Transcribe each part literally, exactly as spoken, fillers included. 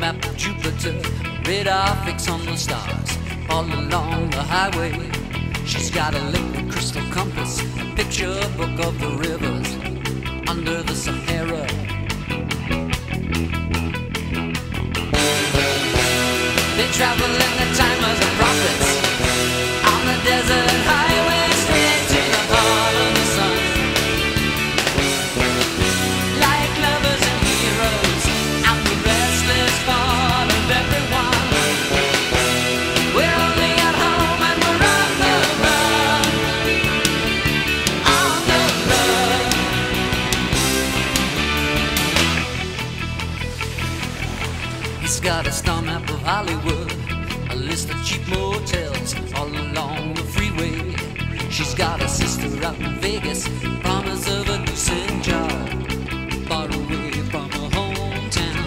map of Jupiter, radar fix on the stars. All along the highway, she's got a liquid crystal compass, a picture book of the rivers under the Sahara. They travel in the time of the prophets on the desert highway, straight to the heart of the sun. Like lovers and heroes, I'm the restless part of everyone. We're only at home and we're on the run, on the run. He's got a star map of Hollywood, a list of cheap motels all along the freeway. She's got a sister out in Vegas, promise of a decent job, far away from her hometown.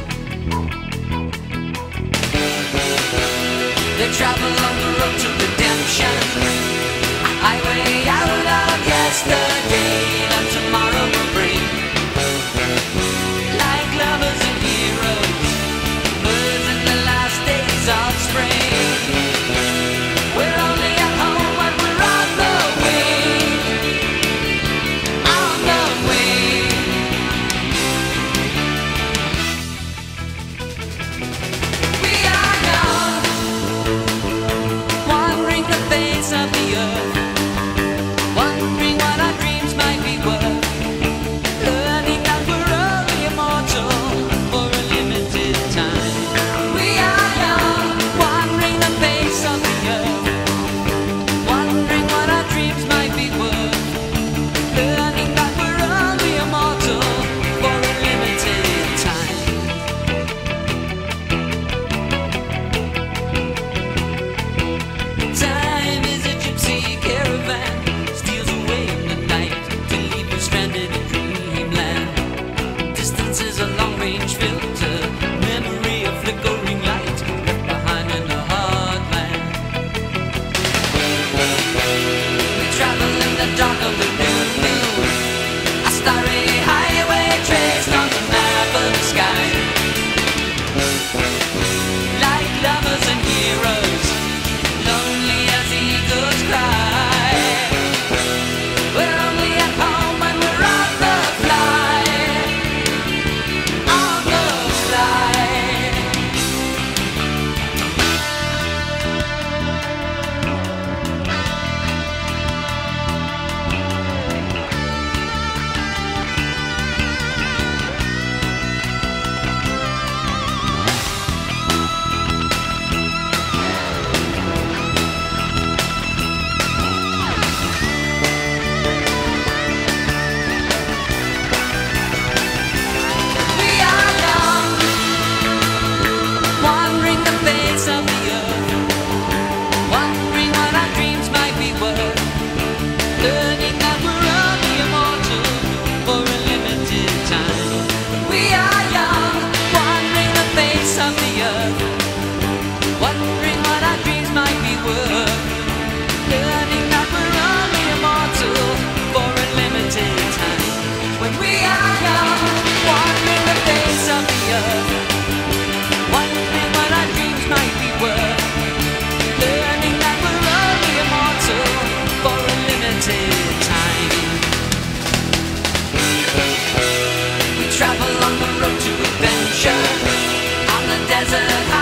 They travel on the road to redemption, a highway out of yesterday that tomorrow will bring. Like lovers and heroes, birds in the last days of spring. We're only at home when we're on the wing, on the wing. We are young, wandering the face of the earth, wondering what our dreams might be worth, learning that we're only immortal for a limited time. We are young, wandering the face of the earth, wondering what our dreams might be worth, learning that we're only immortal for a limited time. Time is a gypsy caravan, steals away in the night to leave you stranded in dreamland. Distance is a long-range filter, memory a flickering light left behind in the heartland. We travel in the dark of the noon, a starry highway traced on the map of the sky. Like lovers and heroes, lonely as eagles cry. We're only at home when we're on the fly, on the fly. We are young, wandering the face of the earth, wondering what our dreams might be worth, learning that we're only immortal for a limited time. We are young, wandering the face of the earth, wondering what our dreams might be worth, learning that we're only immortal for a limited time. When we are young, wandering the face of the earth, wondering what our dreams might be worth, learning that we're only immortal for a limited time. We travel on the road to adventure, on the desert